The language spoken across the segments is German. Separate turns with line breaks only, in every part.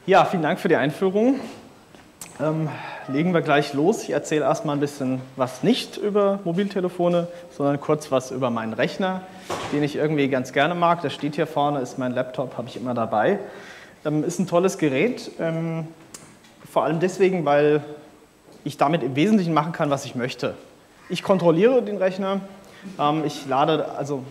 Ja, vielen Dank für die Einführung. Legen wir gleich los. Ich erzähle erstmal ein bisschen was nicht über Mobiltelefone, sondern kurz was über meinen Rechner, den ich irgendwie ganz gerne mag. Der steht hier vorne, ist mein Laptop, habe ich immer dabei. Ist ein tolles Gerät, vor allem deswegen, weil ich damit im Wesentlichen machen kann, was ich möchte. Ich kontrolliere den Rechner, ich lade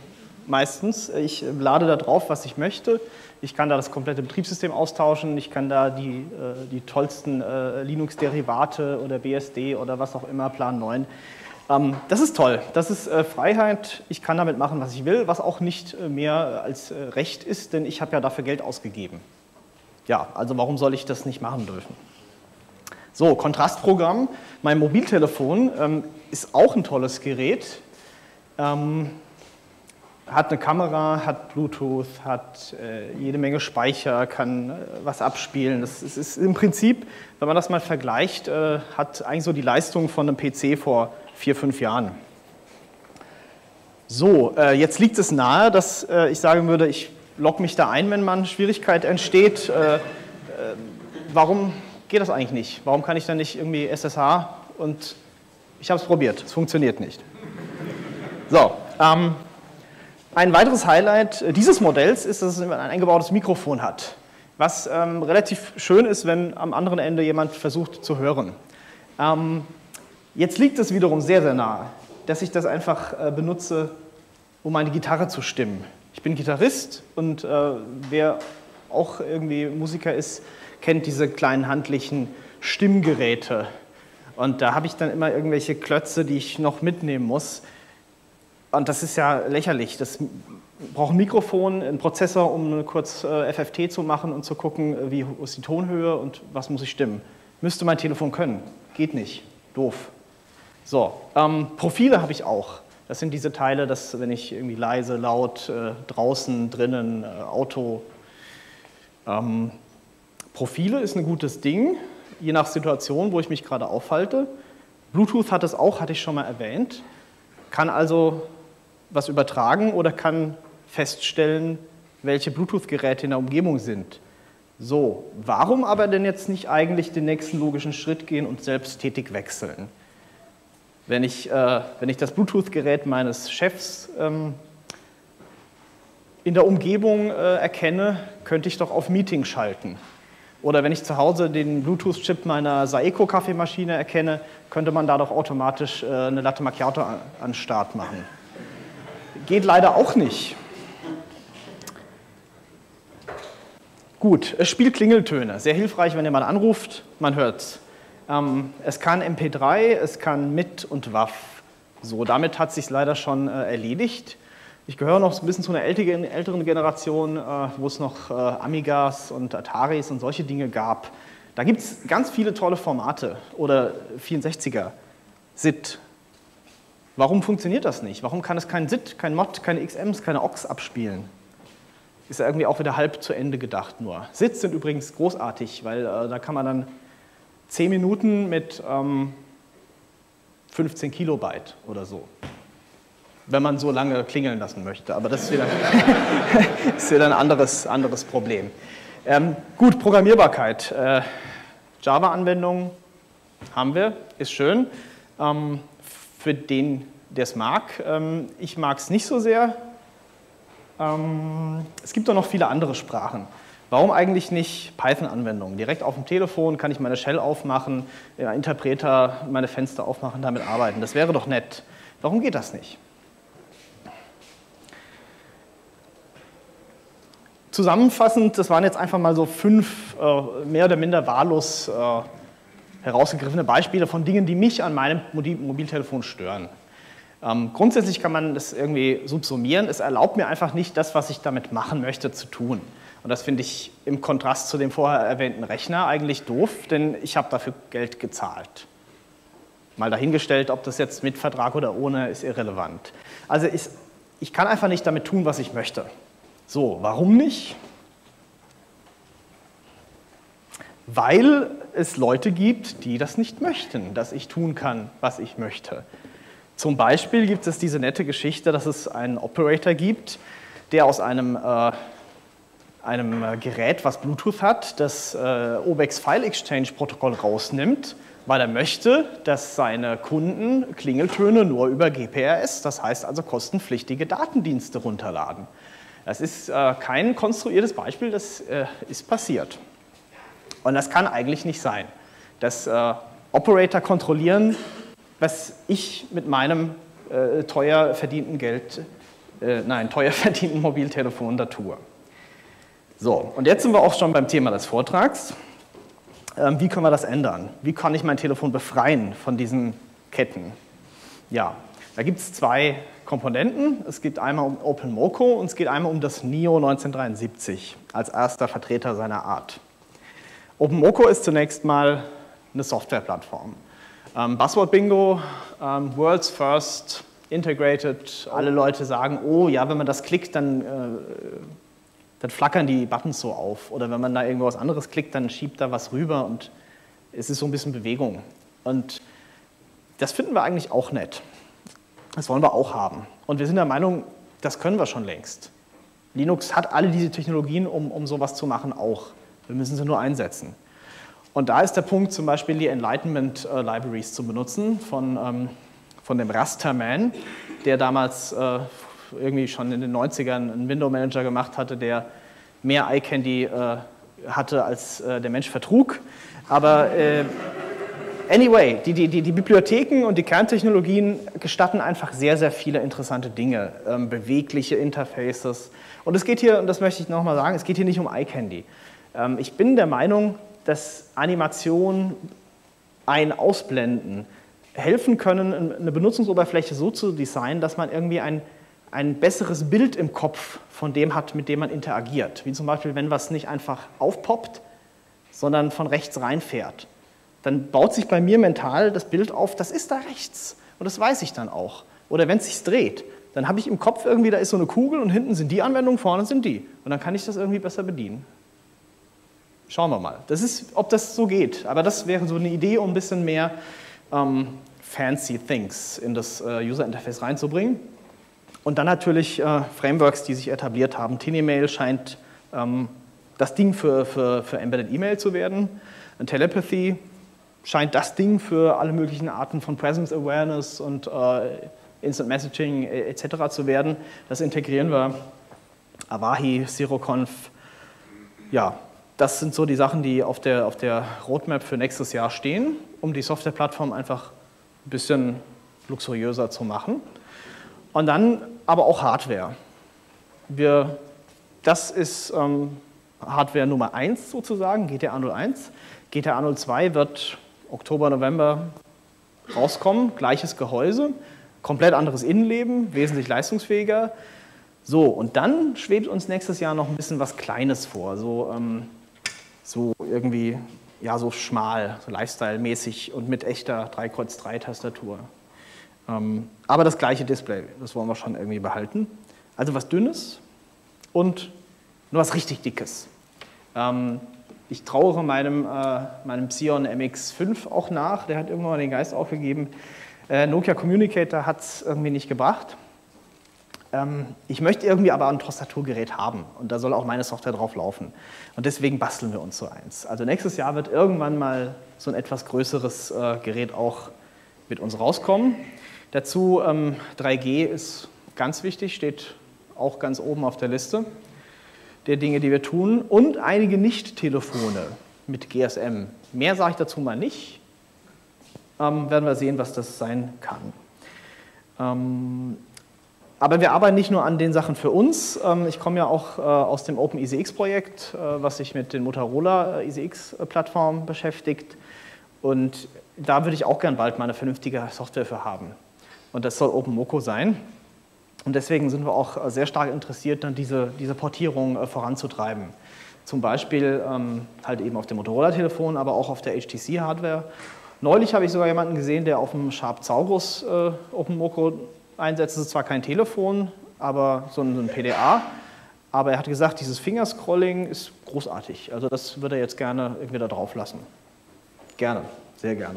da drauf, was ich möchte. Ich kann da das komplette Betriebssystem austauschen, ich kann da die tollsten Linux-Derivate oder BSD oder was auch immer, Plan 9. Das ist toll, das ist Freiheit, ich kann damit machen, was ich will, was auch nicht mehr als Recht ist, denn ich habe ja dafür Geld ausgegeben. Ja, also warum soll ich das nicht machen dürfen? So, Kontrastprogramm, mein Mobiltelefon ist auch ein tolles Gerät. Hat eine Kamera, hat Bluetooth, hat jede Menge Speicher, kann was abspielen. Das ist im Prinzip, wenn man das mal vergleicht, hat eigentlich so die Leistung von einem PC vor 4, 5 Jahren. So, jetzt liegt es nahe, dass ich sagen würde, ich logge mich da ein, wenn mal eine Schwierigkeit entsteht. Warum geht das eigentlich nicht? Warum kann ich dann nicht irgendwie SSH und ich habe es probiert, es funktioniert nicht. So, ein weiteres Highlight dieses Modells ist, dass es ein eingebautes Mikrofon hat, was relativ schön ist, wenn am anderen Ende jemand versucht zu hören. Jetzt liegt es wiederum sehr, sehr nahe, dass ich das einfach benutze, um meine Gitarre zu stimmen. Ich bin Gitarrist und wer auch irgendwie Musiker ist, kennt diese kleinen handlichen Stimmgeräte. Und da habe ich dann immer irgendwelche Klötze, die ich noch mitnehmen muss. Und das ist ja lächerlich. Das braucht ein Mikrofon, einen Prozessor, um kurz FFT zu machen und zu gucken, wie ist die Tonhöhe und was muss ich stimmen. Müsste mein Telefon können. Geht nicht. Doof. So, Profile habe ich auch. Das sind diese Teile, dass wenn ich irgendwie leise, laut, draußen, drinnen, Auto. Profile ist ein gutes Ding, je nach Situation, wo ich mich gerade aufhalte. Bluetooth hat es auch, hatte ich schon mal erwähnt. Kann also was übertragen oder kann feststellen, welche Bluetooth-Geräte in der Umgebung sind. So, warum aber denn jetzt nicht eigentlich den nächsten logischen Schritt gehen und selbsttätig wechseln? Wenn ich das Bluetooth-Gerät meines Chefs in der Umgebung erkenne, könnte ich doch auf Meeting schalten. Oder wenn ich zu Hause den Bluetooth-Chip meiner Saeco-Kaffeemaschine erkenne, könnte man da doch automatisch eine Latte Macchiato an den Start machen. Geht leider auch nicht. Gut, es spielt Klingeltöne. Sehr hilfreich, wenn jemand anruft, man hört's. Es kann MP3, es kann MIT und WAV. So, damit hat es sich leider schon erledigt. Ich gehöre noch ein bisschen zu einer älteren Generation, wo es noch Amigas und Ataris und solche Dinge gab. Da gibt es ganz viele tolle Formate oder 64er, SID. Warum funktioniert das nicht? Warum kann es kein SID, kein MOD, keine XMs, keine OGs abspielen? Ist ja irgendwie auch wieder halb zu Ende gedacht nur. SIDs sind übrigens großartig, weil da kann man dann 10 Minuten mit 15 Kilobyte oder so, wenn man so lange klingeln lassen möchte. Aber das ist wieder, ein anderes Problem. Gut, Programmierbarkeit. Java-Anwendungen haben wir, ist schön. Für den, der es mag. Ich mag es nicht so sehr. Es gibt auch noch viele andere Sprachen. Warum eigentlich nicht Python-Anwendungen? Direkt auf dem Telefon kann ich meine Shell aufmachen, Interpreter, meine Fenster aufmachen, damit arbeiten. Das wäre doch nett. Warum geht das nicht? Zusammenfassend, das waren jetzt einfach mal so 5 mehr oder minder wahllos herausgegriffene Beispiele von Dingen, die mich an meinem Mobiltelefon stören. Grundsätzlich kann man das irgendwie subsumieren. Es erlaubt mir einfach nicht, das, was ich damit machen möchte, zu tun. Und das finde ich im Kontrast zu dem vorher erwähnten Rechner eigentlich doof, denn ich habe dafür Geld gezahlt. Mal dahingestellt, ob das jetzt mit Vertrag oder ohne, ist irrelevant. Also ich kann einfach nicht damit tun, was ich möchte. So, warum nicht? Weil es Leute gibt, die das nicht möchten, dass ich tun kann, was ich möchte. Zum Beispiel gibt es diese nette Geschichte, dass es einen Operator gibt, der aus einem einem Gerät, was Bluetooth hat, das Obex File Exchange Protokoll rausnimmt, weil er möchte, dass seine Kunden Klingeltöne nur über GPRS, das heißt also kostenpflichtige Datendienste runterladen. Das ist kein konstruiertes Beispiel, das ist passiert. Und das kann eigentlich nicht sein, dass Operator kontrollieren, was ich mit meinem teuer verdienten Mobiltelefon da tue. So, und jetzt sind wir auch schon beim Thema des Vortrags. Wie können wir das ändern? Wie kann ich mein Telefon befreien von diesen Ketten? Ja, da gibt es zwei Komponenten. Es geht einmal um OpenMoko und es geht einmal um das NIO 1973 als erster Vertreter seiner Art. OpenMoko ist zunächst mal eine Softwareplattform. Buzzword Bingo, World's First, Integrated. Alle Leute sagen, oh ja, wenn man das klickt, dann flackern die Buttons so auf. Oder wenn man da irgendwo was anderes klickt, dann schiebt da was rüber und es ist so ein bisschen Bewegung. Und das finden wir eigentlich auch nett. Das wollen wir auch haben. Und wir sind der Meinung, das können wir schon längst. Linux hat alle diese Technologien, um sowas zu machen, auch. Wir müssen sie nur einsetzen. Und da ist der Punkt, zum Beispiel die Enlightenment Libraries zu benutzen von dem Rasterman, der damals irgendwie schon in den 90ern einen Window-Manager gemacht hatte, der mehr iCandy hatte, als der Mensch vertrug. Aber anyway, die Bibliotheken und die Kerntechnologien gestatten einfach sehr, sehr viele interessante Dinge, bewegliche Interfaces. Und es geht hier, und das möchte ich nochmal sagen, es geht hier nicht um iCandy. Ich bin der Meinung, dass Animationen Ausblenden helfen können, eine Benutzungsoberfläche so zu designen, dass man irgendwie ein besseres Bild im Kopf von dem hat, mit dem man interagiert. Wie zum Beispiel, wenn was nicht einfach aufpoppt, sondern von rechts reinfährt. Dann baut sich bei mir mental das Bild auf, das ist da rechts. Und das weiß ich dann auch. Oder wenn es sich dreht, dann habe ich im Kopf irgendwie, da ist so eine Kugel und hinten sind die Anwendungen, vorne sind die. Und dann kann ich das irgendwie besser bedienen. Schauen wir mal. Das ist, ob das so geht. Aber das wäre so eine Idee, um ein bisschen mehr fancy things in das User Interface reinzubringen. Und dann natürlich Frameworks, die sich etabliert haben. Tinemail scheint das Ding für Embedded E-Mail zu werden. Und Telepathy scheint das Ding für alle möglichen Arten von Presence Awareness und Instant Messaging etc. zu werden. Das integrieren wir. Avahi, ZeroConf. Ja, das sind so die Sachen, die auf der Roadmap für nächstes Jahr stehen, um die Softwareplattform einfach ein bisschen luxuriöser zu machen. Und dann aber auch Hardware. Das ist Hardware Nummer 1 sozusagen, GTA 01. GTA 02 wird Oktober, November rauskommen, gleiches Gehäuse, komplett anderes Innenleben, wesentlich leistungsfähiger. So, und dann schwebt uns nächstes Jahr noch ein bisschen was Kleines vor, so irgendwie, ja, so schmal, so Lifestyle-mäßig und mit echter 3x3-Tastatur. Aber das gleiche Display, das wollen wir schon irgendwie behalten. Also was Dünnes und nur was richtig Dickes. Ich trauere meinem Psion MX5 auch nach, der hat irgendwann mal den Geist aufgegeben. Nokia Communicator hat es irgendwie nicht gebracht. Ich möchte irgendwie aber ein Tastaturgerät haben und da soll auch meine Software drauf laufen. Und deswegen basteln wir uns so eins. Also nächstes Jahr wird irgendwann mal so ein etwas größeres Gerät auch mit uns rauskommen. Dazu 3G ist ganz wichtig, steht auch ganz oben auf der Liste der Dinge, die wir tun. Und einige Nicht-Telefone mit GSM. Mehr sage ich dazu mal nicht. Werden wir sehen, was das sein kann. Aber wir arbeiten nicht nur an den Sachen für uns. Ich komme ja auch aus dem OpenECX-Projekt, was sich mit den Motorola ECX-Plattformen beschäftigt. Und da würde ich auch gern bald mal eine vernünftige Software für haben. Und das soll OpenMoko sein. Und deswegen sind wir auch sehr stark interessiert, dann diese Portierung voranzutreiben. Zum Beispiel halt eben auf dem Motorola-Telefon, aber auch auf der HTC-Hardware. Neulich habe ich sogar jemanden gesehen, der auf dem Sharp Zaurus OpenMoko einsetzt. Es ist zwar kein Telefon, aber so ein PDA. Aber er hat gesagt, dieses Fingerscrolling ist großartig. Also das würde er jetzt gerne irgendwie da drauf lassen. Gerne, sehr gerne.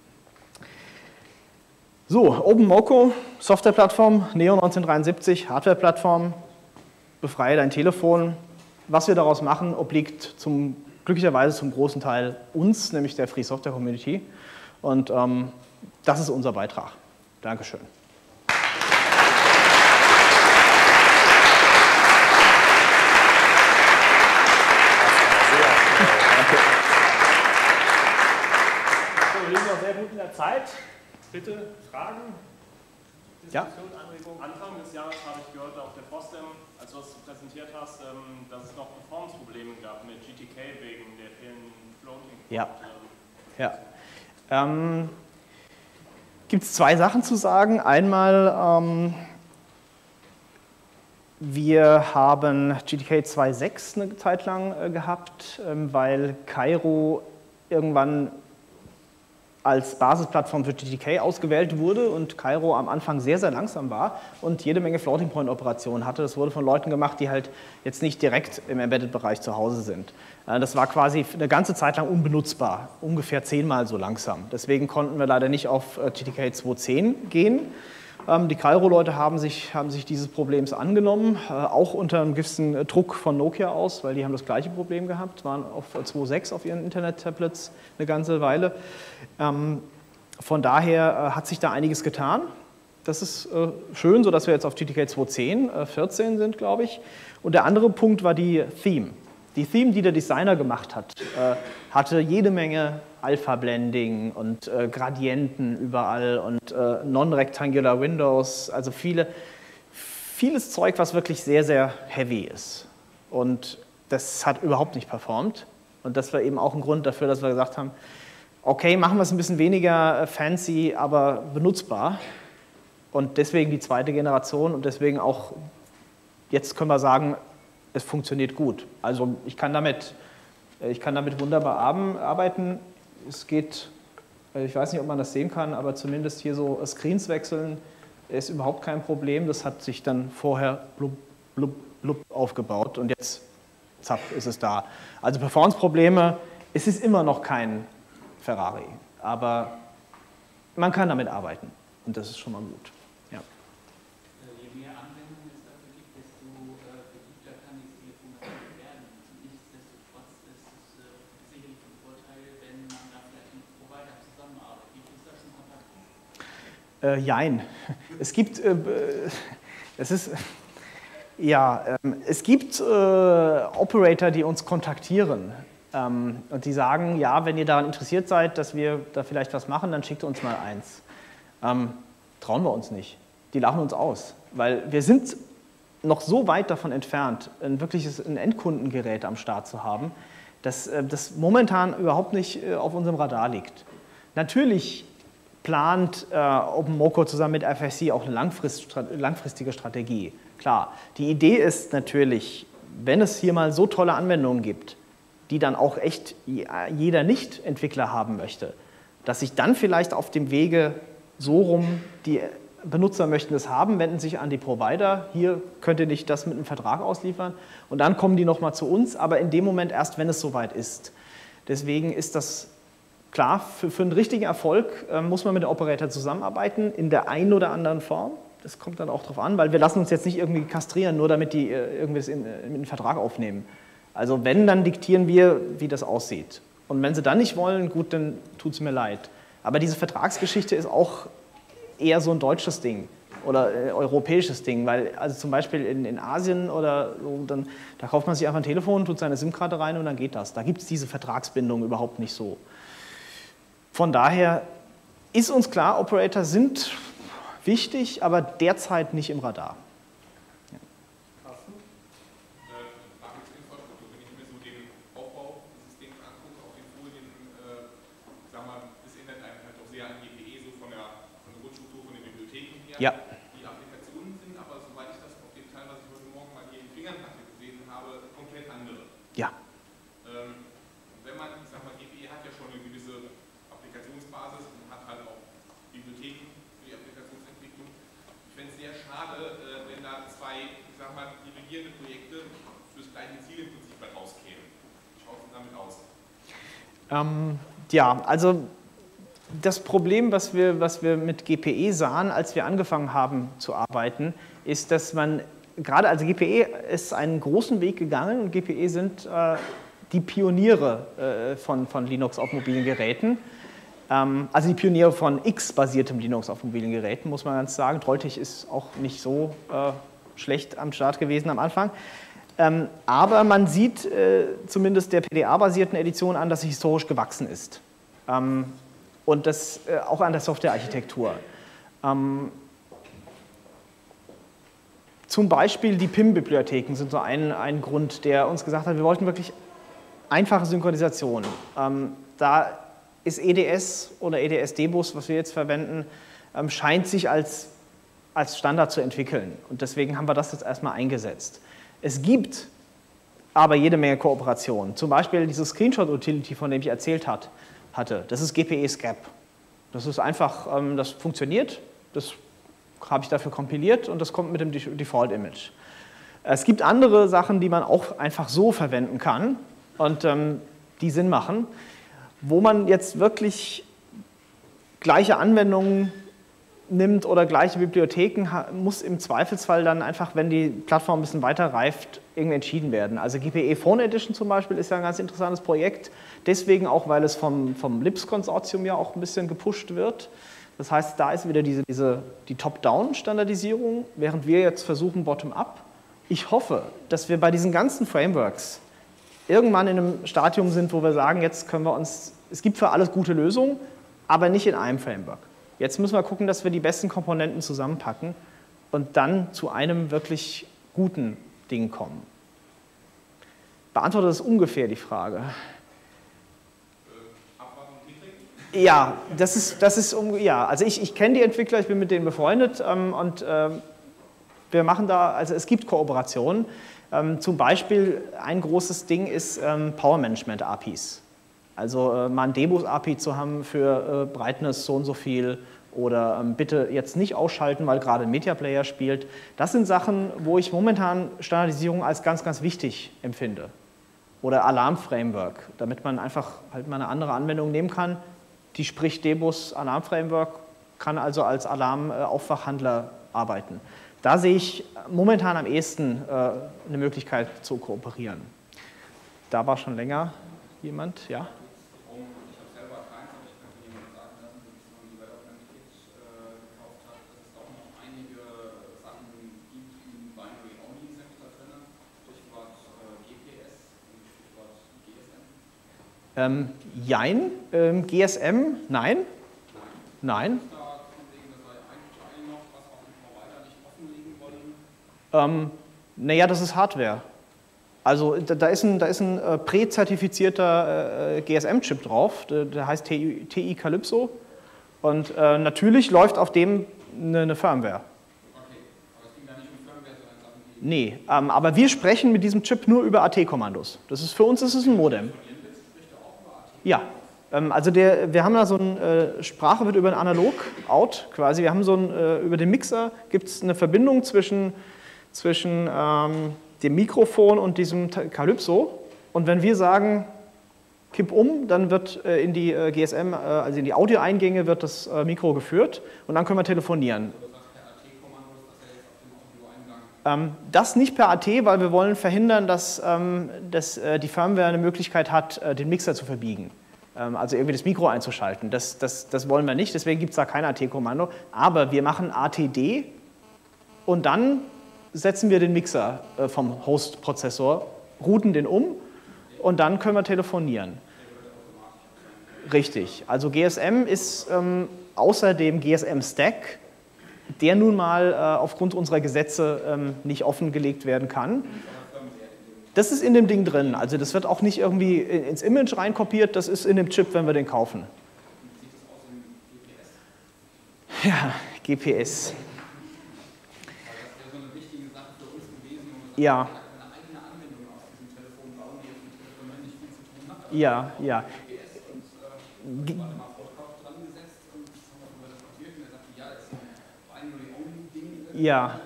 So, OpenMoko, Softwareplattform, Neo 1973, Hardwareplattform, befreie dein Telefon. was wir daraus machen, obliegt glücklicherweise zum großen Teil uns, nämlich der Free Software Community. Und das ist unser Beitrag. Dankeschön.
Wir liegen noch sehr gut in der Zeit. Bitte Fragen, Diskussion, Anregungen. Anfang des Jahres habe ich gehört auf der FOSDEM, als du es präsentiert hast, dass es noch Performance-Probleme gab mit GTK wegen der vielen Floating.
Ja. Gibt es zwei Sachen zu sagen. Einmal, wir haben GTK 2.6 eine Zeit lang gehabt, weil Cairo irgendwann als Basisplattform für GTK ausgewählt wurde und Cairo am Anfang sehr, sehr langsam war und jede Menge Floating-Point-Operationen hatte. Das wurde von Leuten gemacht, die halt jetzt nicht direkt im Embedded-Bereich zu Hause sind. Das war quasi eine ganze Zeit lang unbenutzbar, ungefähr 10-mal so langsam. Deswegen konnten wir leider nicht auf GTK 2.10 gehen. Die Cairo-Leute haben sich dieses Problems angenommen, auch unter einem gewissen Druck von Nokia aus, weil die haben das gleiche Problem gehabt, waren auf 2.6 auf ihren Internet-Tablets eine ganze Weile. Von daher hat sich da einiges getan. Das ist schön, sodass wir jetzt auf GTK 2.10, 14 sind, glaube ich. Und der andere Punkt war die Theme. Die Theme, die der Designer gemacht hat, hatte jede Menge Alpha-Blending und Gradienten überall und Non-Rectangular Windows, also vieles Zeug, was wirklich sehr, sehr heavy ist. Und das hat überhaupt nicht performt. Und das war eben auch ein Grund dafür, dass wir gesagt haben, okay, machen wir es ein bisschen weniger fancy, aber benutzbar. Und deswegen die zweite Generation und deswegen auch, jetzt können wir sagen, es funktioniert gut. Also ich kann damit wunderbar arbeiten. Es geht, ich weiß nicht, ob man das sehen kann, aber zumindest hier so Screens wechseln ist überhaupt kein Problem. Das hat sich dann vorher blub, blub, blub aufgebaut und jetzt, zapp, ist es da. Also Performance-Probleme, es ist immer noch kein Ferrari, aber man kann damit arbeiten und das ist schon mal gut. Ja.
Je mehr Anwendungen es dafür gibt, desto beliebter kann die Telefonate werden. Nichtsdestotrotz ist es sicherlich ein Vorteil, wenn man da vielleicht mit Provider zusammenarbeitet. Gibt es da schon Kontakte?
Jein. Es gibt Operator, die uns kontaktieren. Und die sagen, ja, wenn ihr daran interessiert seid, dass wir da vielleicht was machen, dann schickt uns mal eins. Trauen wir uns nicht. Die lachen uns aus, weil wir sind noch so weit davon entfernt, ein Endkundengerät am Start zu haben, dass das momentan überhaupt nicht auf unserem Radar liegt. Natürlich plant OpenMoko zusammen mit FSC auch eine langfristige Strategie. Klar, die Idee ist natürlich, wenn es hier mal so tolle Anwendungen gibt, die dann auch echt jeder Nicht-Entwickler haben möchte, dass sich dann vielleicht auf dem Wege so rum, die Benutzer möchten es haben, wenden sich an die Provider, hier könnt ihr nicht das mit einem Vertrag ausliefern und dann kommen die nochmal zu uns, aber in dem Moment erst, wenn es soweit ist. Deswegen ist das klar, für einen richtigen Erfolg muss man mit dem Operator zusammenarbeiten, in der einen oder anderen Form. Das kommt dann auch darauf an, weil wir lassen uns jetzt nicht irgendwie kastrieren, nur damit die irgendwas in den Vertrag aufnehmen. Also wenn, dann diktieren wir, wie das aussieht. Und wenn sie dann nicht wollen, gut, dann tut es mir leid. Aber diese Vertragsgeschichte ist auch eher so ein deutsches Ding oder europäisches Ding, weil also zum Beispiel in Asien oder so, da kauft man sich einfach ein Telefon, tut seine SIM-Karte rein und dann geht das. Da gibt es diese Vertragsbindung überhaupt nicht so. Von daher ist uns klar, Operator sind wichtig, aber derzeit nicht im Radar. Ja.
Die Applikationen sind aber, soweit ich das auf dem Teil, was ich heute Morgen mal hier in den Fingern hatte, gesehen habe, komplett andere.
Ja.
Wenn man, ich sag mal, GPE hat ja schon eine gewisse Applikationsbasis und hat halt auch Bibliotheken für die Applikationsentwicklung. Ich fände es sehr schade, wenn da zwei, ich sag mal, divergierende Projekte fürs gleiche Ziel im Prinzip rauskämen. Wie schaut es damit aus?
Ja, also das Problem, was wir mit GPE sahen, als wir angefangen haben zu arbeiten, ist, dass man gerade also GPE ist einen großen Weg gegangen und GPE sind die Pioniere von Linux auf mobilen Geräten. Also die Pioniere von X-basiertem Linux auf mobilen Geräten, muss man ganz sagen. Trolltech ist auch nicht so schlecht am Start gewesen am Anfang. Aber man sieht zumindest der PDA-basierten Edition an, dass sie historisch gewachsen ist. Und das auch an der Softwarearchitektur. Zum Beispiel die PIM-Bibliotheken sind so ein Grund, der uns gesagt hat, wir wollten wirklich einfache Synchronisation. Da ist EDS oder EDS-Debus, was wir jetzt verwenden, scheint sich als Standard zu entwickeln. Und deswegen haben wir das jetzt erstmal eingesetzt. Es gibt aber jede Menge Kooperationen. Zum Beispiel diese Screenshot-Utility, von dem ich erzählt hatte. Das ist GPE-SCAP. Das ist einfach, das funktioniert, das habe ich dafür kompiliert und das kommt mit dem Default-Image. Es gibt andere Sachen, die man auch einfach so verwenden kann und die Sinn machen, wo man jetzt wirklich gleiche Anwendungen nimmt oder gleiche Bibliotheken, muss im Zweifelsfall dann einfach, wenn die Plattform ein bisschen weiter reift, irgendwie entschieden werden. Also GPE Phone Edition zum Beispiel ist ja ein ganz interessantes Projekt, deswegen auch, weil es vom LIPS-Konsortium ja auch ein bisschen gepusht wird. Das heißt, da ist wieder die Top-Down-Standardisierung, während wir jetzt versuchen Bottom-Up. Ich hoffe, dass wir bei diesen ganzen Frameworks irgendwann in einem Stadium sind, wo wir sagen, jetzt können wir uns, es gibt für alles gute Lösungen, aber nicht in einem Framework. Jetzt müssen wir gucken, dass wir die besten Komponenten zusammenpacken und dann zu einem wirklich guten Ding kommen. Beantwortet das ungefähr die Frage? Ja, also ich kenne die Entwickler, ich bin mit denen befreundet und wir machen da, also es gibt Kooperationen. Zum Beispiel ein großes Ding ist Power Management APIs. Also mal ein Debus-API zu haben für Brightness so und so viel oder bitte jetzt nicht ausschalten, weil gerade ein Media Player spielt. Das sind Sachen, wo ich momentan Standardisierung als ganz, ganz wichtig empfinde. Oder Alarm-Framework, damit man einfach halt mal eine andere Anwendung nehmen kann. Die spricht Debus Alarm-Framework, kann also als Alarm-Aufwachhandler arbeiten. Da sehe ich momentan am ehesten eine Möglichkeit zu kooperieren. Da war schon länger jemand, ja? Jein, GSM, nein. Nein. Naja, das ist Hardware. Also da ist ein präzertifizierter GSM-Chip drauf, der heißt TI Calypso und natürlich läuft auf dem eine Firmware. Okay, aber es ging da nicht um Firmware, sondern Sachen, die... Nee, aber wir sprechen mit diesem Chip nur über AT-Kommandos. Für uns ist es ein Modem. Ja, also wir haben da so eine Sprache wird über ein Analog-Out quasi. Wir haben über den Mixer gibt es eine Verbindung zwischen dem Mikrofon und diesem Calypso. Und wenn wir sagen, kipp um, dann wird in die GSM, also in die Audioeingänge wird das Mikro geführt und dann können wir telefonieren. Das nicht per AT, weil wir wollen verhindern, dass die Firmware eine Möglichkeit hat, den Mixer zu verbiegen. Also irgendwie das Mikro einzuschalten. Das wollen wir nicht, deswegen gibt es da kein AT-Kommando. Aber wir machen ATD und dann setzen wir den Mixer vom Host-Prozessor, routen den um und dann können wir telefonieren. Richtig. Also GSM ist außer dem GSM-Stack, der nun mal aufgrund unserer Gesetze nicht offengelegt werden kann. Das ist in dem Ding drin, also das wird auch nicht irgendwie ins Image reinkopiert, das ist in dem Chip, wenn wir den kaufen. Ja, GPS. Ja. Ja, ja. Ja.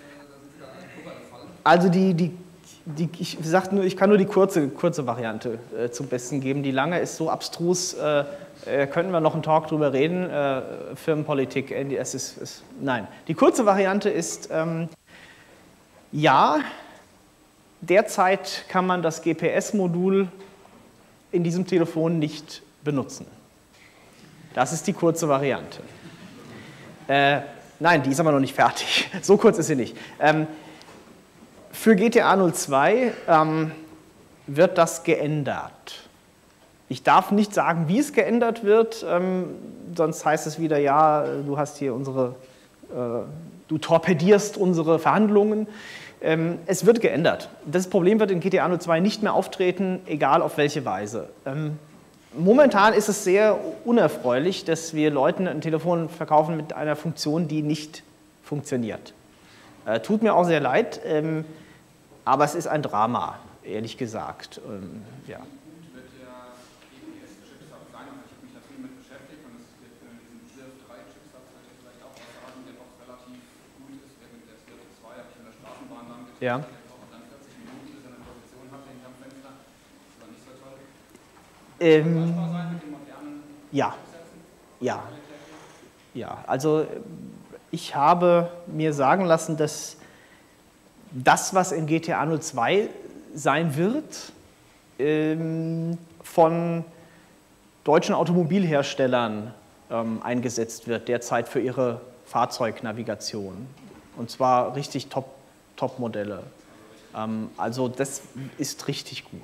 Also ich kann nur die kurze Variante zum Besten geben. Die lange ist so abstrus, könnten wir noch einen Talk drüber reden. Firmenpolitik, nein. Die kurze Variante ist, Ja, derzeit kann man das GPS-Modul in diesem Telefon nicht benutzen. Das ist die kurze Variante. Nein, die ist aber noch nicht fertig. So kurz ist sie nicht. Für GTA 02 wird das geändert. Ich darf nicht sagen, wie es geändert wird, sonst heißt es wieder, ja, du hast hier du torpedierst unsere Verhandlungen. Es wird geändert. Das Problem wird in GTA 02 nicht mehr auftreten, egal auf welche Weise. Momentan ist es sehr unerfreulich, dass wir Leuten ein Telefon verkaufen mit einer Funktion, die nicht funktioniert. Tut mir auch sehr leid, aber es ist ein Drama, ehrlich gesagt. Ja. Ja. Ja. Ja. Ja, also ich habe mir sagen lassen, dass das, was in GTA 02 sein wird, von deutschen Automobilherstellern eingesetzt wird, derzeit für ihre Fahrzeugnavigation. Und zwar richtig Top-Modelle. Also das ist richtig gut.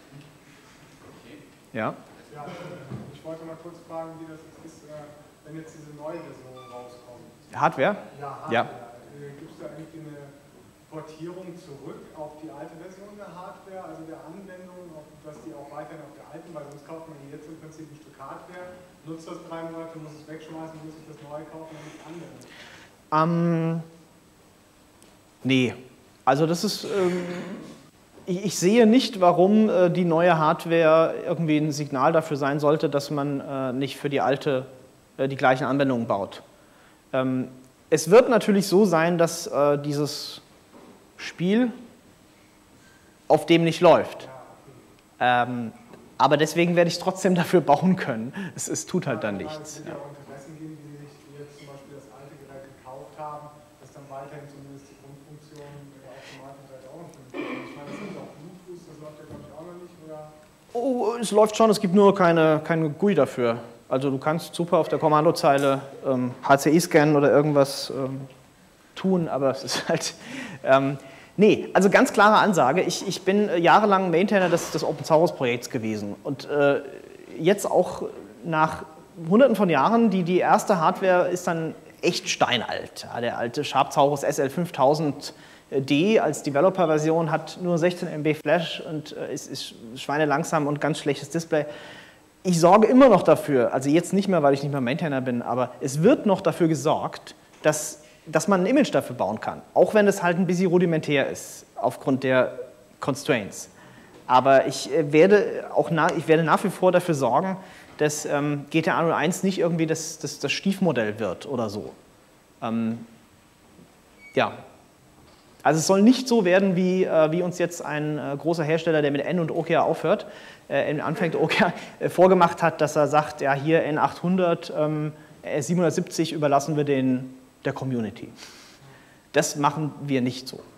Ja.
Ja, ich wollte mal kurz fragen, wie das jetzt ist, wenn jetzt diese neue Version rauskommt.
Hardware?
Ja, Hardware.
Ja.
Gibt es da irgendwie eine Portierung zurück auf die alte Version der Hardware, also der Anwendung, dass die auch weiterhin auf der alten, weil sonst kauft man jetzt im Prinzip ein Stück Hardware, nutzt das 3 Monate, muss es wegschmeißen, muss sich das neue kaufen und nicht anwenden.
Nee, also das ist, ich sehe nicht, warum die neue Hardware irgendwie ein Signal dafür sein sollte, dass man nicht für die alte die gleichen Anwendungen baut. Es wird natürlich so sein, dass dieses Spiel auf dem nicht läuft. Aber deswegen werde ich trotzdem dafür bauen können. Es tut halt dann nichts.
Ja. Interessen geben, die sich jetzt zum Beispiel das alte Gerät gekauft haben, dass dann weiterhin zumindest die Grundfunktion mit der Automatenseite auch nicht funktioniert. Ich meine, das ist auch Bluetooth, das läuft ja glaube ich auch noch nicht, oder?
Oh, es läuft schon, es gibt nur keine GUI dafür. Also du kannst super auf der Kommandozeile HCI scannen oder irgendwas tun, aber es ist halt... nee, also ganz klare Ansage, ich bin jahrelang Maintainer des Open-Source-Projekts gewesen und jetzt auch nach hunderten von Jahren, die erste Hardware ist dann echt steinalt. Ja, der alte Sharp-Taurus SL5000D als Developer-Version hat nur 16 MB Flash und ist schweinelangsam und ganz schlechtes Display. Ich sorge immer noch dafür, also jetzt nicht mehr, weil ich nicht mehr Maintainer bin, aber es wird noch dafür gesorgt, dass man ein Image dafür bauen kann, auch wenn es halt ein bisschen rudimentär ist, aufgrund der Constraints. Aber ich werde nach wie vor dafür sorgen, dass GTA 01 nicht irgendwie das Stiefmodell wird oder so. Ja. Also es soll nicht so werden, wie uns jetzt ein großer Hersteller, der mit N und Nokia aufhört, anfängt Nokia, vorgemacht hat, dass er sagt, ja hier N800, S770 überlassen wir der Community. Das machen wir nicht so.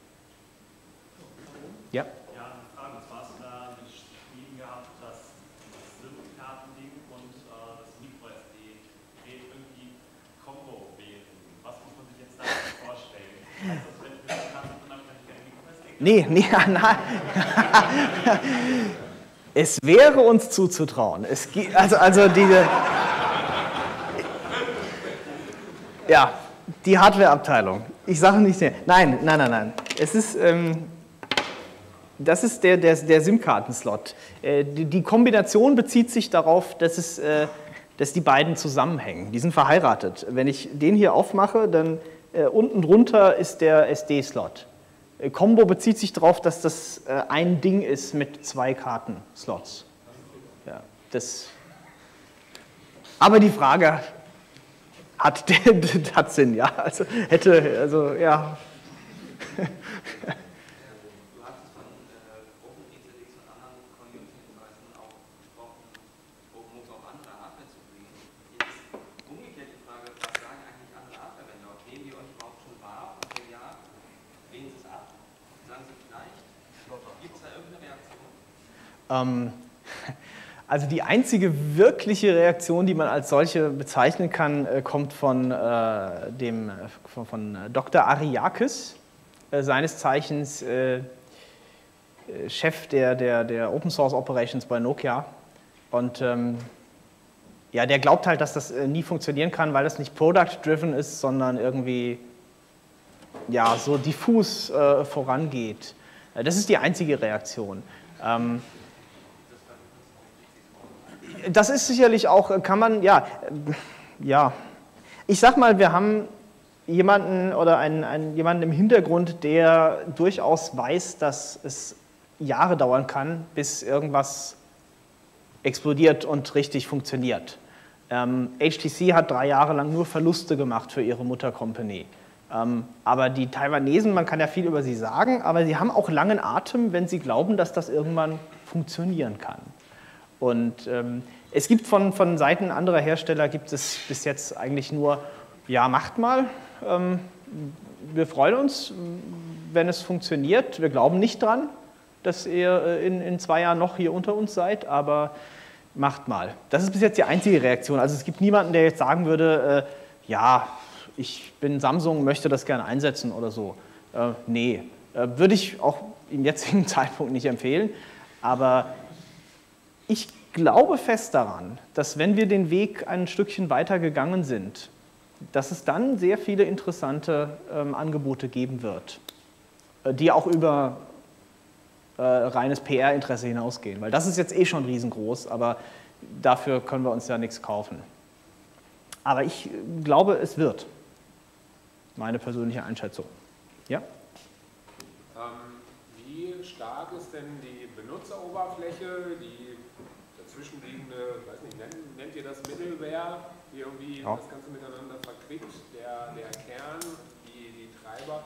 Ja?
Ja, eine Frage. Und zwar hast du da geschrieben gehabt, dass das SIM-Karten-Ding und das MicroSD-Gerät irgendwie Combo wählen. Was muss man sich jetzt da vorstellen? Heißt das, wenn ich eine Karte bin, dann kann ich keine MicroSD?
Nee, nein. Es wäre uns zuzutrauen. Also diese... Ja, die Hardware-Abteilung. Ich sage nicht mehr. Nein. Es ist, das ist der SIM-Karten-Slot. Die Kombination bezieht sich darauf, dass die beiden zusammenhängen. Die sind verheiratet. Wenn ich den hier aufmache, dann unten drunter ist der SD-Slot. Combo bezieht sich darauf, dass das ein Ding ist mit 2 Karten-Slots. Ja, aber die Frage... Hat Sinn, ja. Ja.
Du hattest von OpenECDX und anderen Community-Hinweisen auch gesprochen, OpenMux auf andere Hardware zu bringen. Jetzt umgekehrt die Frage, was sagen eigentlich andere Hardware-Vendor? Nehmen die euch überhaupt schon wahr? Und wenn ja, lehnen sie es ab?
Also die einzige wirkliche Reaktion, die man als solche bezeichnen kann, kommt von Dr. Ariakis, seines Zeichens Chef der Open Source Operations bei Nokia. Und ja, der glaubt halt, dass das nie funktionieren kann, weil das nicht product-driven ist, sondern irgendwie ja, so diffus vorangeht. Das ist die einzige Reaktion. Das ist sicherlich auch, kann man, ja, ich sag mal, wir haben jemanden oder jemanden im Hintergrund, der durchaus weiß, dass es Jahre dauern kann, bis irgendwas explodiert und richtig funktioniert. HTC hat 3 Jahre lang nur Verluste gemacht für ihre Muttercompany. Aber die Taiwanesen, man kann ja viel über sie sagen, aber sie haben auch langen Atem, wenn sie glauben, dass das irgendwann funktionieren kann. Und es gibt von Seiten anderer Hersteller gibt es bis jetzt eigentlich nur, ja, macht mal, wir freuen uns, wenn es funktioniert, wir glauben nicht dran, dass ihr in 2 Jahren noch hier unter uns seid, aber macht mal. Das ist bis jetzt die einzige Reaktion. Also es gibt niemanden, der jetzt sagen würde, ja, ich bin Samsung, möchte das gerne einsetzen oder so. Nee, würde ich auch im jetzigen Zeitpunkt nicht empfehlen, aber ich glaube fest daran, dass wenn wir den Weg ein Stückchen weiter gegangen sind, dass es dann sehr viele interessante Angebote geben wird, die auch über reines PR-Interesse hinausgehen, weil das ist jetzt eh schon riesengroß, aber dafür können wir uns ja nichts kaufen. Aber ich glaube, es wird. Meine persönliche Einschätzung. Ja?
Wie stark ist denn die Benutzeroberfläche, die dazwischenliegende, weiß nicht, nennt ihr das Middleware, die irgendwie das Ganze miteinander verquickt, der Kern, die Treiber,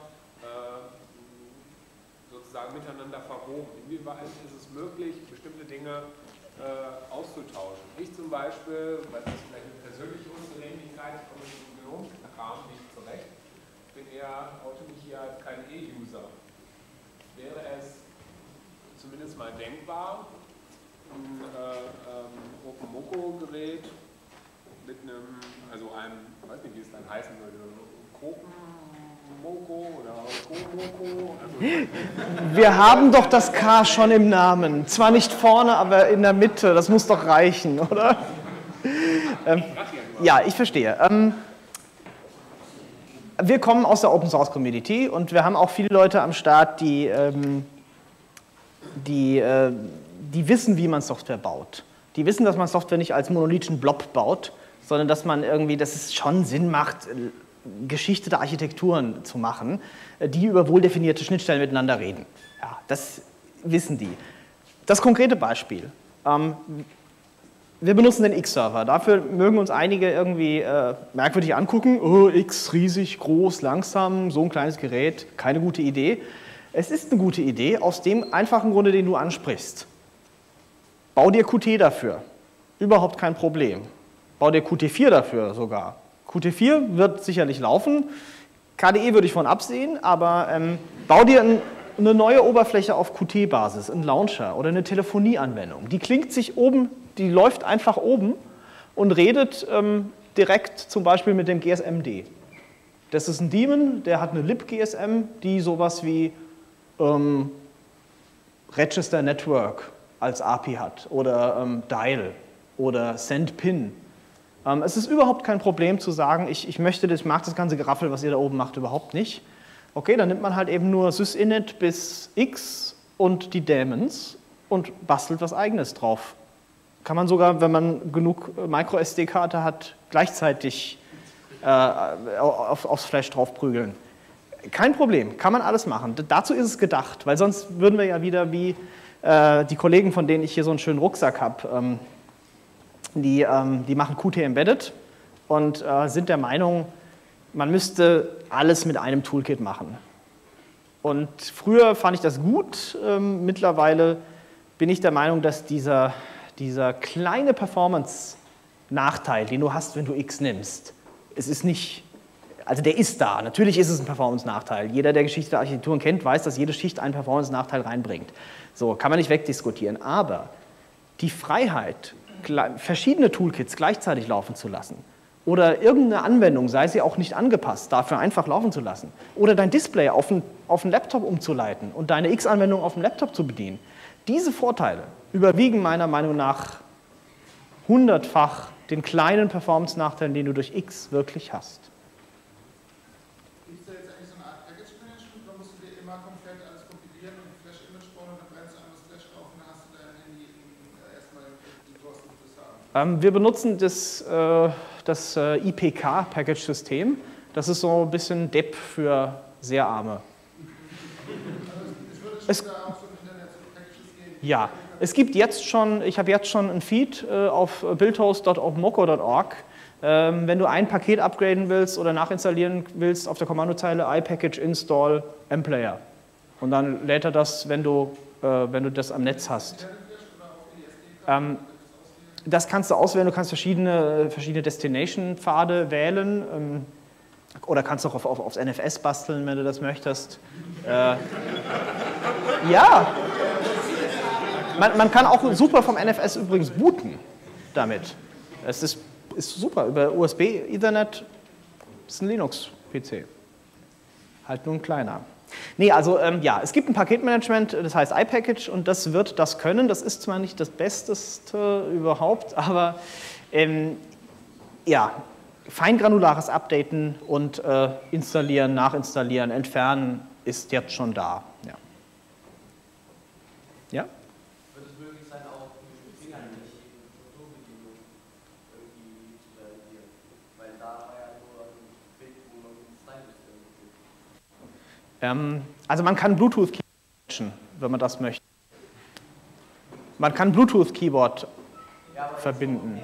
sozusagen miteinander verwoben? Inwieweit ist es möglich, bestimmte Dinge auszutauschen? Ich zum Beispiel, weil das ist vielleicht eine persönliche Unzulänglichkeit, ich komme mit dem Gnome-Kram nicht zurecht, bin eher, oute mich hier als kein E-User. Wäre es zumindest mal denkbar, ein OpenMoko-Gerät mit einem, also einem, ich weiß nicht, wie es dann heißen würde, Kopen-Moko oder Komoko? Also
wir haben doch das K schon im Namen. Zwar nicht vorne, aber in der Mitte. Das muss doch reichen, oder? Ja, ich verstehe. Wir kommen aus der Open Source Community und wir haben auch viele Leute am Start, die wissen, wie man Software baut. Die wissen, dass man Software nicht als monolithischen Blob baut, sondern dass es schon Sinn macht, geschichtete Architekturen zu machen, die über wohldefinierte Schnittstellen miteinander reden. Ja, das wissen die. Das konkrete Beispiel. Wir benutzen den X-Server. Dafür mögen uns einige irgendwie merkwürdig angucken. Oh, X, riesig, groß, langsam, so ein kleines Gerät, keine gute Idee. Es ist eine gute Idee, aus dem einfachen Grunde, den du ansprichst. Bau dir Qt dafür. Überhaupt kein Problem. Bau dir Qt4 dafür sogar. Qt4 wird sicherlich laufen. KDE würde ich von absehen, aber bau dir eine neue Oberfläche auf Qt-Basis, einen Launcher oder eine Telefonieanwendung. Die klingt sich oben, die läuft einfach oben und redet direkt zum Beispiel mit dem GSMD. Das ist ein Daemon, der hat eine libGSM, die sowas wie Register Network als API hat oder Dial oder SendPin. Es ist überhaupt kein Problem zu sagen, ich mag das ganze Geraffel, was ihr da oben macht, überhaupt nicht. Okay, dann nimmt man halt eben nur sysinit bis X und die Daemons und bastelt was Eigenes drauf. Kann man sogar, wenn man genug Micro-SD-Karte hat, gleichzeitig aufs Flash draufprügeln. Kein Problem, kann man alles machen. Dazu ist es gedacht, weil sonst würden wir ja wieder wie die Kollegen, von denen ich hier so einen schönen Rucksack habe, die machen Qt Embedded und sind der Meinung, man müsste alles mit einem Toolkit machen. Und früher fand ich das gut, mittlerweile bin ich der Meinung, dass dieser kleine Performance-Nachteil, den du hast, wenn du X nimmst, es ist nicht Also der ist da. Natürlich ist es ein Performance-Nachteil. Jeder, der Geschichte der Architekturen kennt, weiß, dass jede Schicht einen Performance-Nachteil reinbringt. So, kann man nicht wegdiskutieren. Aber die Freiheit, verschiedene Toolkits gleichzeitig laufen zu lassen oder irgendeine Anwendung, sei sie auch nicht angepasst, dafür einfach laufen zu lassen oder dein Display auf einen Laptop umzuleiten und deine X-Anwendung auf dem Laptop zu bedienen, diese Vorteile überwiegen meiner Meinung nach 100-fach den kleinen Performance-Nachteil, den du durch X wirklich hast.
Gibt es da jetzt eigentlich so eine Art Package-Management, oder musst du dir immer komplett alles kompilieren und Flash-Image bauen und dann brennst du einmal das Flash drauf und dann hast du dein Handy erstmal die Doors, die du haben?
Wir benutzen das IPK-Package-System. Das ist so ein bisschen Depp für sehr Arme.
Es würde da auch so im Internet so Packages geben?
Ja, ich habe jetzt schon ein Feed auf buildhost.openmoko.org. Wenn du ein Paket upgraden willst oder nachinstallieren willst, auf der Kommandozeile iPackage install mplayer. Und dann lädt er das, wenn du das am Netz hast. Das kannst du auswählen, du kannst verschiedene Destination-Pfade wählen oder kannst auch aufs NFS basteln, wenn du das möchtest. Ja, man kann auch super vom NFS übrigens booten damit. Es ist super, über USB, Ethernet, ist ein Linux-PC. Halt nur ein kleiner. Nee, also ja, es gibt ein Paketmanagement, das heißt iPackage und das wird das können. Das ist zwar nicht das Besteste überhaupt, aber ja, feingranulares Updaten und installieren, nachinstallieren, entfernen ist jetzt schon da. Ja? Ja?
Wird es möglich sein, auch mit Fingern nicht Strukturbedienung irgendwie zu realisieren? Weil da war ja nur ein Bild, wo man einen Stylus gibt.
Also man kann Bluetooth-Keyboard, wenn man das möchte. Man kann Bluetooth-Keyboard verbinden.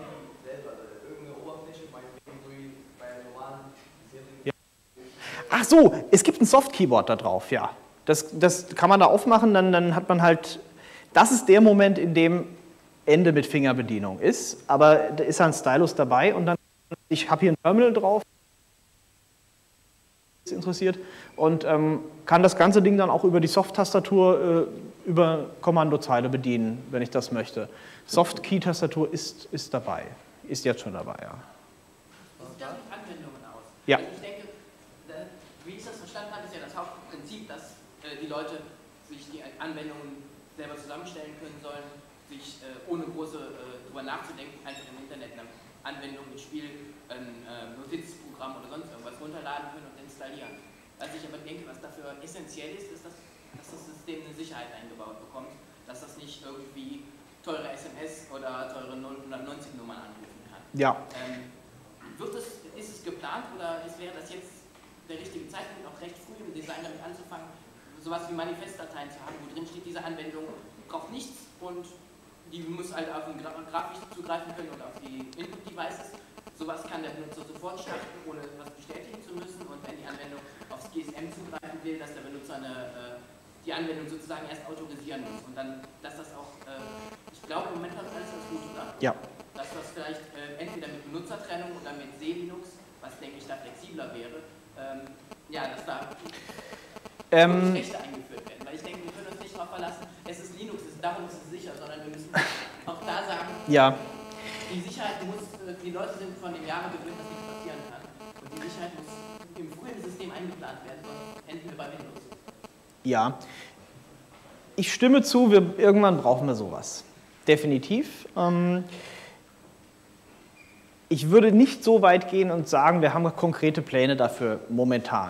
Ach so, es gibt ein Soft-Keyboard da drauf, ja. Das kann man da aufmachen, dann hat man halt, das ist der Moment, in dem Ende mit Fingerbedienung ist, aber da ist ein Stylus dabei und dann, ich habe hier ein Terminal drauf, interessiert, und kann das ganze Ding dann auch über die Soft-Tastatur über Kommandozeile bedienen, wenn ich das möchte. Soft-Key-Tastatur ist dabei, ist jetzt schon dabei, ja.
Wie sieht das mit Anwendungen aus?
Ja.
Also ich denke, wie ich das verstanden habe, ist ja das Hauptprinzip, dass die Leute sich die Anwendungen selber zusammenstellen können sollen, sich ohne große drüber nachzudenken, einfach im Internet eine Anwendung, ein Spiel, ein Notizprogramm oder sonst irgendwas runterladen können und installieren. Was ich aber denke, was dafür essentiell ist, ist, dass das System eine Sicherheit eingebaut bekommt, dass das nicht irgendwie teure SMS oder teure 090-Nummern anrufen kann.
Ja.
Ist es geplant oder wäre das jetzt der richtige Zeitpunkt, auch recht früh im Design damit anzufangen, sowas wie Manifestdateien zu haben, wo drin steht, diese Anwendung braucht nichts und die muss halt auf den Grafik zugreifen können und auf die Input-Devices. Sowas kann der Benutzer sofort starten, ohne was bestätigen zu müssen, und wenn die Anwendung aufs GSM zugreifen will, dass der Benutzer die Anwendung sozusagen erst autorisieren muss und dann, dass das auch, ich glaube im Moment läuft alles ganz gut, oder?
Ja.
Dass das vielleicht entweder mit Benutzertrennung oder mit C-Linux, was denke ich da flexibler wäre, ja, dass da Rechte eingeführt werden. Weil ich denke, wir können uns nicht darauf verlassen, es ist Linux, darum ist es sicher, sondern wir müssen auch da sagen,
Ja.
die Sicherheit muss, die Leute sind von dem Jahre gewöhnt, dass nichts passieren kann. Und die Sicherheit muss im frühen System eingeplant werden, sonst enden wir bei Windows.
Ja. Ich stimme zu, irgendwann brauchen wir sowas. Definitiv. Ich würde nicht so weit gehen und sagen, wir haben konkrete Pläne dafür momentan.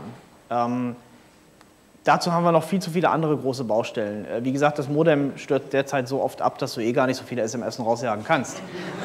Dazu haben wir noch viel zu viele andere große Baustellen. Wie gesagt, das Modem stürzt derzeit so oft ab, dass du gar nicht so viele SMS rausjagen kannst.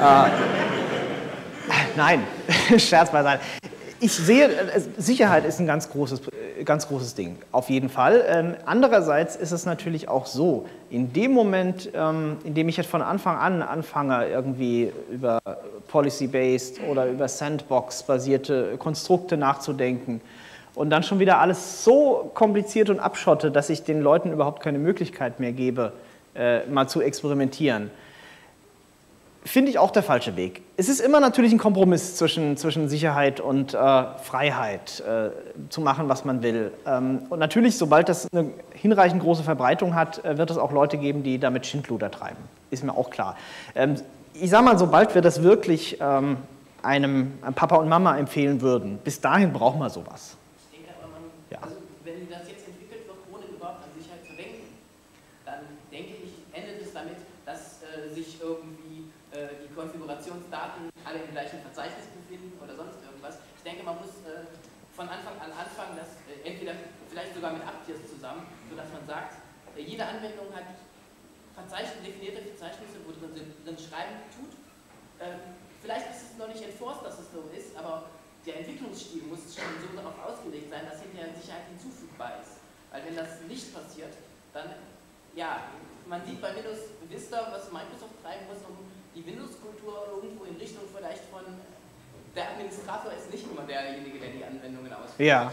Nein, Scherz beiseite. Ich sehe, Sicherheit ist ein ganz großes Ding, auf jeden Fall. Andererseits ist es natürlich auch so, in dem Moment, in dem ich jetzt von Anfang an anfange, irgendwie über Policy-Based oder über Sandbox-basierte Konstrukte nachzudenken und dann schon wieder alles so kompliziert und abschotte, dass ich den Leuten überhaupt keine Möglichkeit mehr gebe, mal zu experimentieren, finde ich auch der falsche Weg. Es ist immer natürlich ein Kompromiss zwischen Sicherheit und Freiheit, zu machen, was man will. Und natürlich, sobald das eine hinreichend große Verbreitung hat, wird es auch Leute geben, die damit Schindluder treiben. Ist mir auch klar. Ich sage mal, sobald wir das wirklich einem Papa und Mama empfehlen würden, bis dahin brauchen wir sowas.
Ich denke aber,
Ja.
also wenn das jetzt entwickelt wird, ohne überhaupt an Sicherheit zu denken, dann denke ich, endet es damit, dass sich irgendwie die Konfigurationsdaten alle im gleichen Verzeichnis befinden oder sonst irgendwas. Ich denke, man muss von Anfang an anfangen, das entweder vielleicht sogar mit Abtiers zusammen, sodass man sagt, jede Anwendung hat definierte Verzeichnisse, wo drin schreiben tut. Vielleicht ist es noch nicht enforced, dass es so ist, aber der Entwicklungsstil muss schon so darauf ausgelegt sein, dass hinterher Sicherheit hinzufügbar ist. Weil wenn das nicht passiert, dann, ja, man sieht bei Windows Vista, was Microsoft treiben muss, um die Windows-Kultur irgendwo in Richtung vielleicht von, der Administrator ist nicht immer derjenige, der die Anwendungen ausführt.
Ja.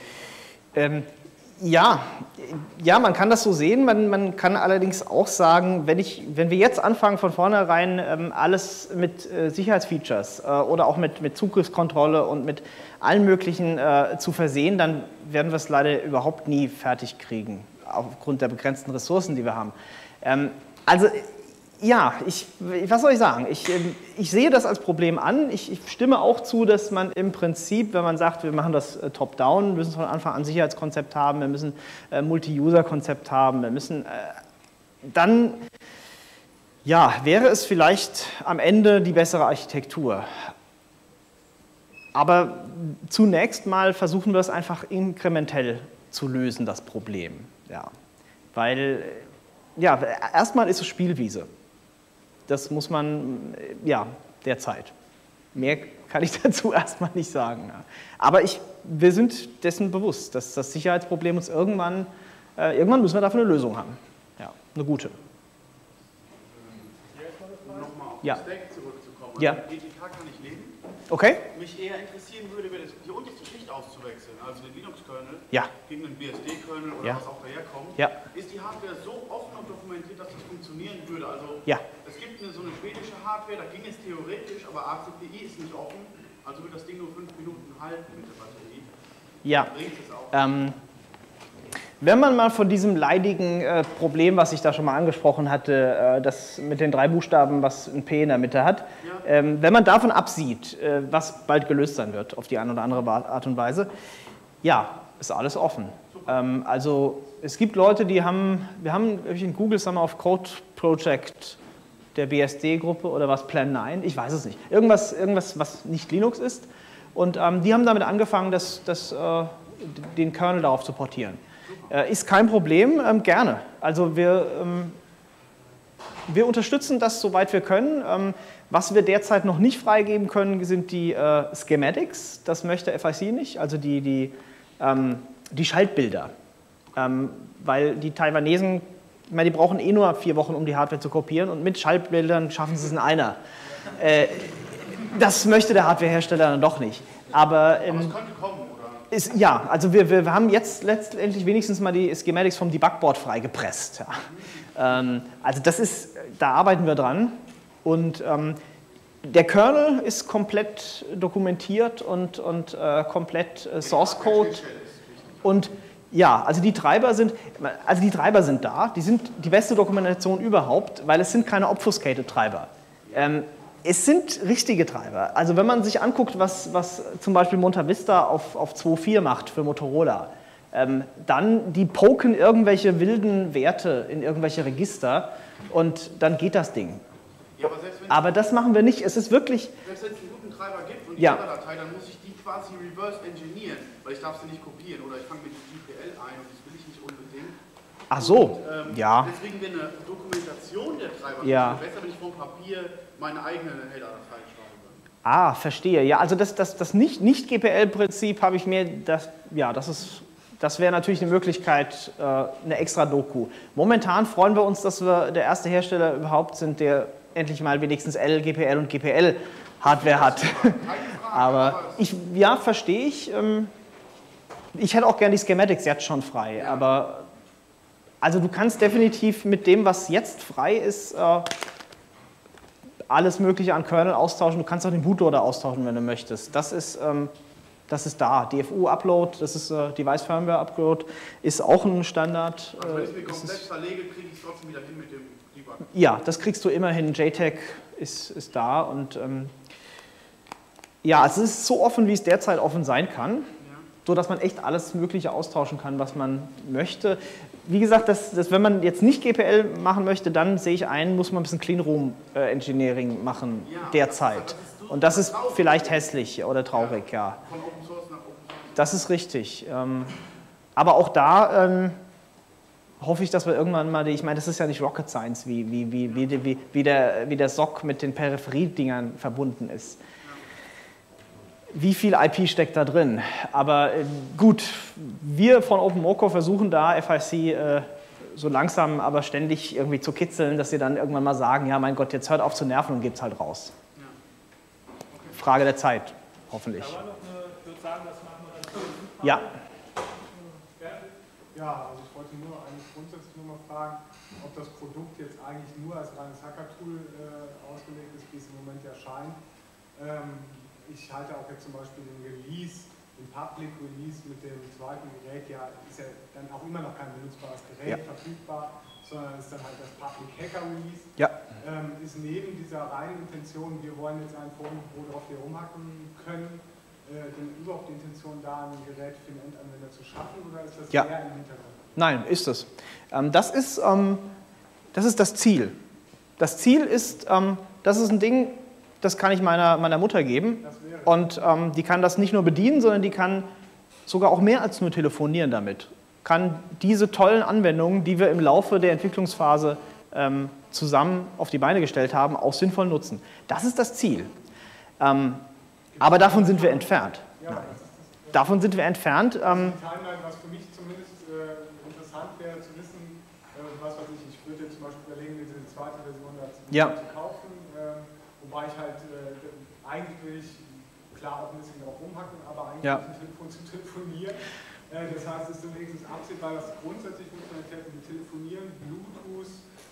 Ja, man kann das so sehen. Man kann allerdings auch sagen, wenn wir jetzt anfangen, von vornherein alles mit Sicherheitsfeatures oder auch mit Zugriffskontrolle und mit allen möglichen zu versehen, dann werden wir es leider überhaupt nie fertig kriegen, aufgrund der begrenzten Ressourcen, die wir haben. Also ja, was soll ich sagen? Ich sehe das als Problem an. Ich stimme auch zu, dass man im Prinzip, wenn man sagt, wir machen das top-down, müssen von Anfang an ein Sicherheitskonzept haben, wir müssen Multi-User-Konzept haben, wir müssen dann, ja, wäre es vielleicht am Ende die bessere Architektur. Aber zunächst mal versuchen wir es einfach inkrementell zu lösen, das Problem. Ja. Weil, ja, erstmal ist es Spielwiese. Das muss man, ja, derzeit. Mehr kann ich dazu erstmal nicht sagen. Aber wir sind dessen bewusst, dass das Sicherheitsproblem uns irgendwann müssen wir dafür eine Lösung haben. Ja, eine gute.
Nochmal auf
Ja.
das Stack zurückzukommen.
Ja.
Also mit GTK kann ich leben.
Okay?
Mich eher interessieren würde, die unterste Schicht auszuwechseln, also den Linux-Kernel
Ja.
gegen den BSD-Kernel oder
Ja.
was auch daherkommt.
Ja.
Ist die Hardware so offen und dokumentiert, dass das funktionieren würde? Also
Ja.
es gibt so eine schwedische Hardware, da ging es theoretisch, aber ACPI ist nicht offen, also wird das Ding nur 5 Minuten halten mit der Batterie.
Ja.
Bringt es auch.
Wenn man mal von diesem leidigen Problem, was ich da schon mal angesprochen hatte, das mit den 3 Buchstaben, was ein P in der Mitte hat, wenn man davon absieht, was bald gelöst sein wird, auf die eine oder andere Art und Weise, ja, ist alles offen. Also es gibt Leute, wir haben in Google sagen wir, auf Code Project der BSD-Gruppe oder was, Plan 9, ich weiß es nicht, irgendwas was nicht Linux ist, und die haben damit angefangen, den Kernel darauf zu portieren. Ist kein Problem, gerne. Also wir unterstützen das, soweit wir können. Was wir derzeit noch nicht freigeben können, sind die Schematics. Das möchte FIC nicht, also die Schaltbilder. Weil die Taiwanesen, die brauchen eh nur 4 Wochen, um die Hardware zu kopieren, und mit Schaltbildern schaffen sie es in einer. Das möchte der Hardwarehersteller dann doch nicht. Aber
es könnte kommen, oder?
Ja, also wir haben jetzt letztendlich wenigstens mal die Schematics vom Debugboard freigepresst. Ja. Also da arbeiten wir dran, und der Kernel ist komplett dokumentiert und komplett Source Code, und ja, also die Treiber sind da, die sind die beste Dokumentation überhaupt, weil es sind keine obfuscated Treiber. Es sind richtige Treiber. Also wenn man sich anguckt, was zum Beispiel Monta Vista auf 2.4 macht für Motorola, dann die poken irgendwelche wilden Werte in irgendwelche Register, und dann geht das Ding.
Ja,
aber das machen wir nicht. Es ist wirklich...
Selbst wenn es einen guten Treiber gibt und die
Ja.
Datei, dann muss ich die quasi reverse engineeren, weil ich darf sie nicht kopieren, oder ich fange mit GPL ein und das will ich nicht unbedingt.
Ach so,
Und,
ja.
Deswegen wäre eine Dokumentation der Treiber
Ja.
besser, wenn ich vom Papier meine eigene Header-Datei schreibe.
Ah, verstehe. Ja, also das Nicht-GPL-Prinzip habe ich mir, das wäre natürlich eine Möglichkeit, eine extra Doku. Momentan freuen wir uns, dass wir der erste Hersteller überhaupt sind, der endlich mal wenigstens LGPL und GPL Hardware hat. Aber verstehe ich. Ich hätte auch gerne die Schematics jetzt schon frei,
Ja.
aber also du kannst definitiv mit dem, was jetzt frei ist, alles Mögliche an Kernel austauschen. Du kannst auch den Bootloader austauschen, wenn du möchtest. Das ist da. DFU-Upload, das ist Device Firmware Upload, ist auch ein Standard.
Also wenn ich mir komplett verlege, kriege ich es trotzdem wieder hin mit dem Debug.
Ja, das kriegst du immerhin. JTAG ist da und ja, es ist so offen, wie es derzeit offen sein kann, so dass man echt alles Mögliche austauschen kann, was man möchte. Wie gesagt, wenn man jetzt nicht GPL machen möchte, dann sehe ich ein, muss man ein bisschen Cleanroom Engineering machen derzeit. Und das ist vielleicht hässlich oder traurig, ja.
Von Open Source nach Open Source.
Das ist richtig. Aber auch da hoffe ich, dass wir irgendwann mal, ich meine, das ist ja nicht Rocket Science, wie der SOC mit den Peripheriedingern verbunden ist. Wie viel IP steckt da drin? Aber gut, wir von OpenMoko versuchen da FIC so langsam, aber ständig irgendwie zu kitzeln, dass sie dann irgendwann mal sagen, ja mein Gott, jetzt hört auf zu nerven und gebt es halt raus.
Ja. Okay.
Frage der Zeit, hoffentlich.
Da war noch ich würde sagen, das machen wir dann.
Ja.
Ja, also ich wollte nur eigentlich grundsätzlich nur mal fragen, ob das Produkt jetzt eigentlich nur als reines Hacker-Tool ausgelegt ist, wie es im Moment ja scheint. Ich halte auch jetzt zum Beispiel den Release, den Public Release mit dem zweiten Gerät, ja, ist ja dann auch immer noch kein benutzbares Gerät verfügbar, sondern ist dann halt das Public Hacker Release.
Ja.
Ist neben dieser reinen Intention, wir wollen jetzt ein Forum, worauf wir rumhacken können, denn überhaupt die Intention da, ein Gerät für den Endanwender zu schaffen, oder ist das eher im Hintergrund?
Nein, ist es. Das ist das Ziel. Das Ziel ist, das ist ein Ding, das kann ich meiner Mutter geben und die kann das nicht nur bedienen, sondern die kann sogar auch mehr als nur telefonieren damit. Kann diese tollen Anwendungen, die wir im Laufe der Entwicklungsphase zusammen auf die Beine gestellt haben, auch sinnvoll nutzen. Das ist das Ziel. Aber davon sind wir entfernt. Davon sind wir entfernt.
Die Timeline, was für mich zumindest interessant wäre zu wissen, ich würde jetzt zum Beispiel überlegen, diese zweite Version zu kaufen. Wobei ich halt, eigentlich will ich klar auch ein bisschen drauf rumhacken, aber eigentlich will ich ein Telefon zu telefonieren. Das heißt, es ist wenigstens absehbar, dass grundsätzlich Funktionalitäten wie Telefonieren, Bluetooth,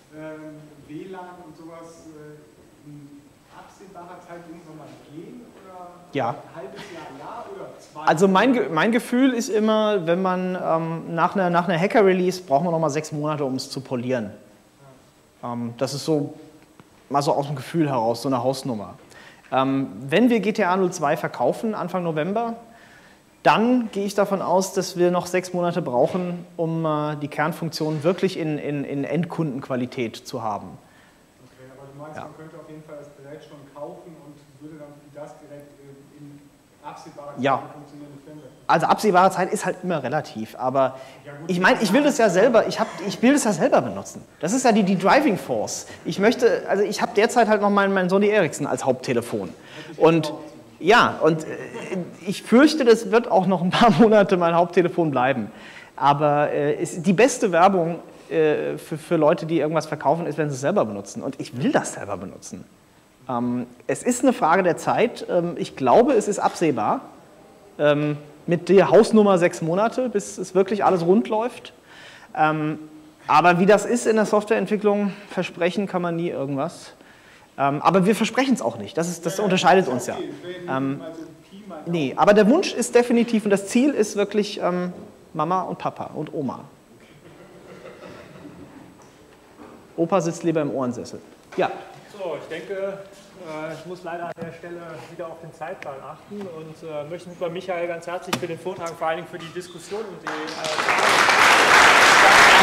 WLAN und sowas in absehbarer Zeit irgendwann mal gehen? Oder ein halbes Jahr oder 2 Jahre?
Also mein Gefühl ist immer, wenn man nach einer Hacker-Release braucht man noch mal 6 Monate, um es zu polieren. Das ist so mal so aus dem Gefühl heraus, so eine Hausnummer. Wenn wir GTA 02 verkaufen, Anfang November, dann gehe ich davon aus, dass wir noch 6 Monate brauchen, um die Kernfunktion wirklich in Endkundenqualität zu haben.
Okay, aber du meinst, man könnte auf jeden Fall das Gerät schon kaufen und würde dann das Gerät in absehbarer Zeit funktionierende Firmware.
Also absehbare Zeit ist halt immer relativ, aber ich meine, ich will das ja selber, ich will das ja selber benutzen. Das ist ja die Driving Force. Ich habe derzeit halt noch mein Sony Ericsson als Haupttelefon. Und ich fürchte, das wird auch noch ein paar Monate mein Haupttelefon bleiben. Aber die beste Werbung für Leute, die irgendwas verkaufen, ist, wenn sie es selber benutzen. Und ich will das selber benutzen. Es ist eine Frage der Zeit. Ich glaube, es ist absehbar. Mit der Hausnummer 6 Monate, bis es wirklich alles rund läuft. Aber wie das ist in der Softwareentwicklung, versprechen kann man nie irgendwas. Aber wir versprechen es auch nicht, das unterscheidet uns ja. Nee, aber der Wunsch ist definitiv und das Ziel ist wirklich Mama und Papa und Oma. Opa sitzt lieber im Ohrensessel. Ja.
So, ich denke, ich muss leider an der Stelle wieder auf den Zeitplan achten und möchte mich bei Michael ganz herzlich für den Vortrag, vor allen Dingen für die Diskussion und die